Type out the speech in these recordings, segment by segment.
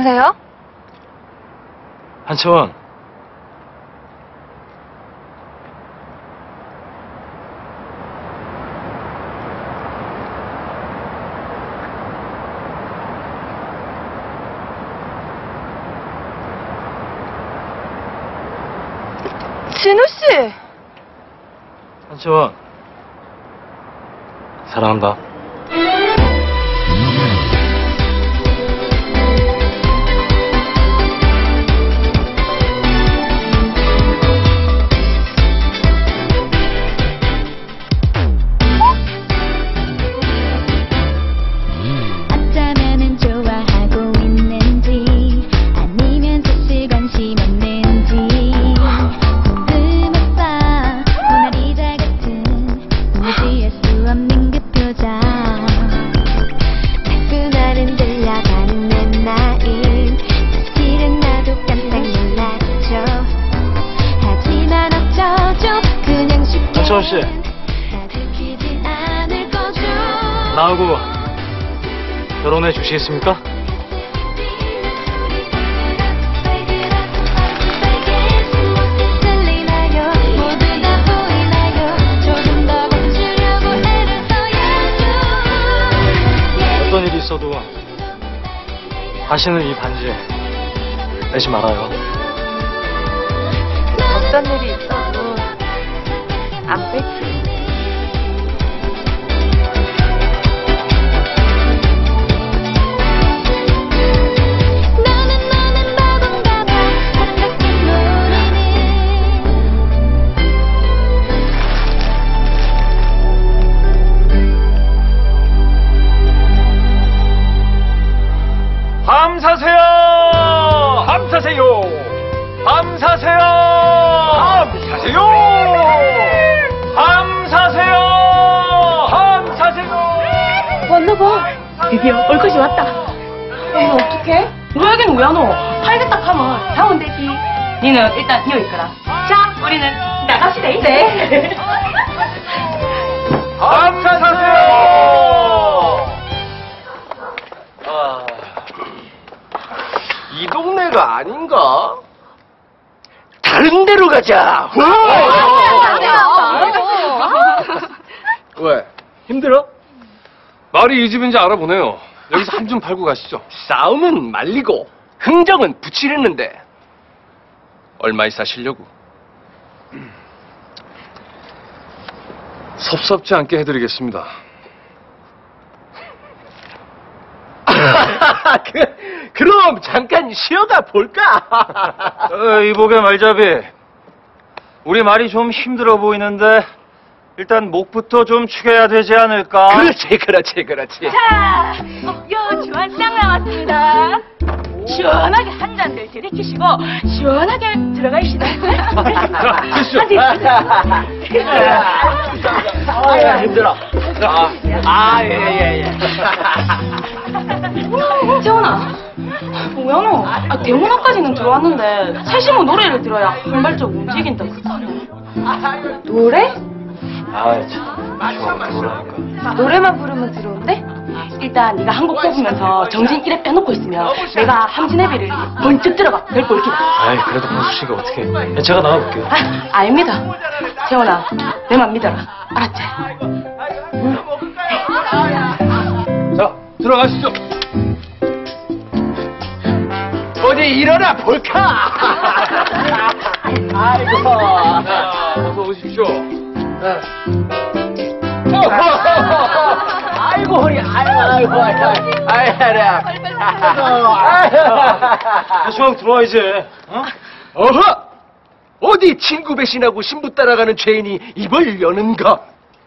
누구세요? 한채원. 진우씨! 한채원. 사랑한다. 어쩌면은 좋아하고 있는지 아니면 사실 관심 없는지 궁금했어. 모나리자 같은 무시할 수 없는 그 표정. 자꾸 나를 들려가는 내 마음 사실은 나도 깜짝 놀랐죠. 하지만 어쩌죠. 그냥 쉽게 한채원 씨. 다 들키지 않을 거죠. 나하고 결혼해 주시겠습니까? 들리나요? 모두 다 보이나요? 조금 더 감추려고 애를 써야죠. 어떤 일이 있어도 다시는 이 반지 빼지 말아요. 어떤 일이 있어도 안 뺄게. 너는 바본가 봐. 어떻게 모르는 함 사세요! 함 사세요! 함 사세요! 함 사세요! 함 사세요! 함 사세요! 왔나 봐. 드디어 올 것이 왔다. 이거 어떡해? 노약이는 왜 안 와? 팔겠다 하면 다운 되지. 니는 일단 여기 있거라. 자, 우리는 나갑시다. 네. 함사 사세요! 아, 이 동네가 아닌가? 다른 데로 가자. 왜? 힘들어? 말이 이 집인지 알아보네요. 여기서 한 줌 팔고 가시죠. 싸움은 말리고 흥정은 붙이려는데 얼마에 사시려고? 섭섭지 않게 해드리겠습니다. 그럼 잠깐 쉬어가 볼까? 이복의 말잡이. 우리 말이 좀 힘들어 보이는데 일단 목부터 좀 축여야 되지 않을까? 그렇지. 자, 요 주한장 나왔습니다. 시원하게 한 잔들 들이키시고 시원하게 들어가시다. 힘들어. 예. 재원아, 뭐야 너? 대문 앞까지는 들어왔는데 세시모 노래를 들어야 활발적 움직인다 그러네. 노래? 아이 참, 뭐라니까. 노래만 부르면 들어온대? 일단 네가 한 곡 뽑으면서 정신 이래 빼놓고 있으면 내가 함진애비를 번쩍 들어가 별 볼기다. 아이 그래도 권수 씨가 어떻게? 제가 나가볼게요. 아닙니다. 재원아, 내 맘 믿어라. 알았지? 자, 들어가시죠. 어디 일어나 볼까? 아이고. 자, 어서 오십시오. 아이고 허리. 아이고. 한수왕 들어와 이제. 어? 어허! 어디 친구 배신하고 신부 따라가는 죄인이 입을 여는가?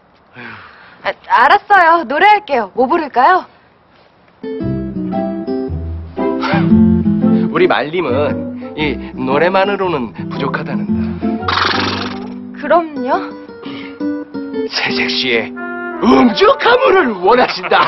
알았어요. 노래할게요. 뭐 부를까요? 우리 말림은 이 노래만으로는 부족하다는다. 그럼요. 새색 씨의 음주 가물을 원하신다.